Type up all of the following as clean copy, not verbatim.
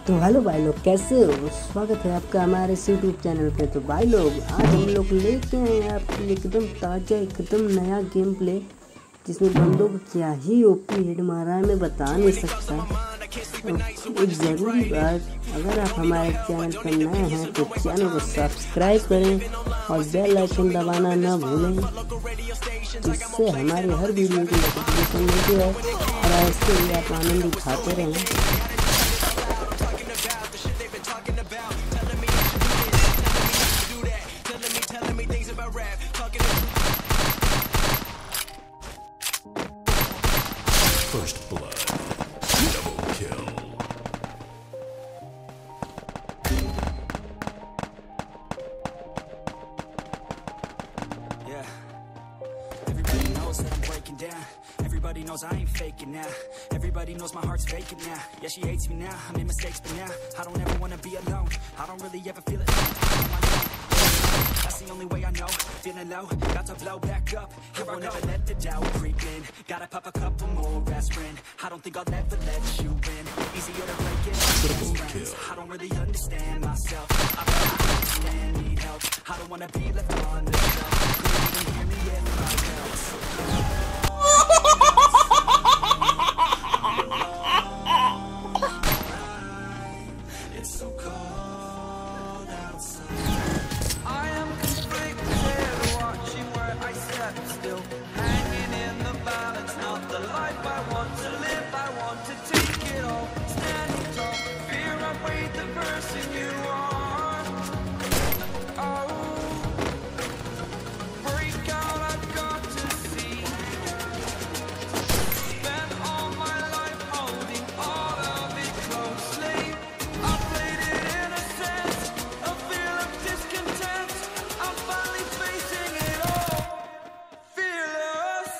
तो हेलो भाई लोग, कैसे हो? स्वागत है आपका हमारे यूट्यूब चैनल पे। तो भाई लोग, आज हम लोग लेके आए हैं आपके लिए एकदम ताज़ा एकदम नया गेम प्ले, जिसमें बंदों को क्या ही ओपी हेड मारा है मैं बता नहीं सकता। एक ज़रूरी बात, अगर आप हमारे चैनल पर नए हैं तो चैनल को सब्सक्राइब करें और बेल आइकन दबाना ना भूलें, जिससे हमारी हर वीडियो की नोटिफिकेशन मिलती है और ऐसे ही आप आनंद उठाते रहें। First blood, double kill. Yeah. Everybody knows that I'm breaking down. Everybody knows I ain't faking now. Everybody knows my heart's faking now. Yeah, she hates me now. I made mistakes, but now I don't ever wanna be alone. I don't really ever feel it. That's the only way I know. Feeling low, about to blow back up. I won't ever let the doubt creep in. Gotta pop a couple more aspirin. I don't think I'll ever let you in. Easier to break it off best friends. I don't really understand myself. I don't understand, need help. I don't wanna be left on the shelf. Couldn't even hear me if I yelled. It's so cold outside. I am conflicted, watching where I step still, hanging in the balance, not the life I want to live. I want to take it all, standing tall, fear I weighed the person you are. Oh, break out, I've got to see. Spent all my life holding all of it closely. I played it in a sense, a feel of discontent. I'm finally facing it all, fearless.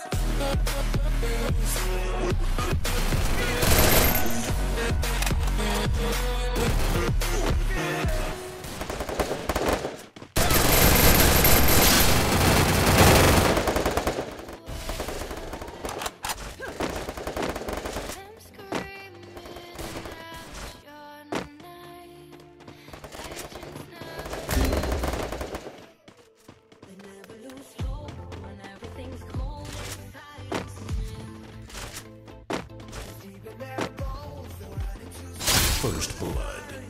First blood.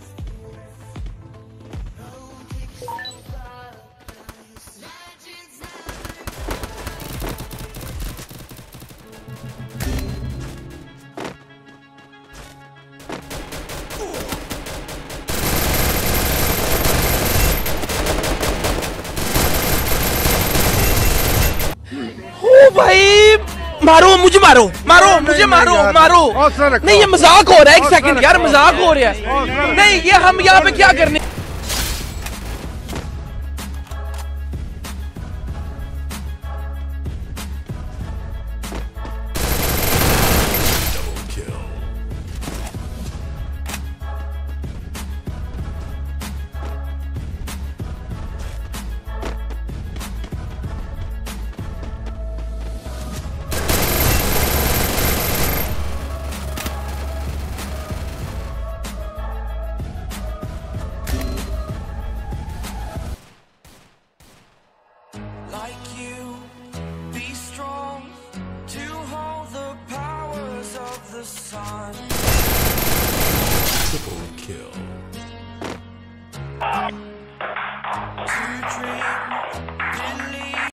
ओ भाई, मारो मुझे, मारो मारो मुझे, मारो मारो। नहीं, ये मजाक हो रहा है। एक सेकंड यार, मजाक हो रहा है। नहीं, ये हम यहाँ पे क्या करने। Like you, be strong to hold the powers of the sun. Triple kill. To dream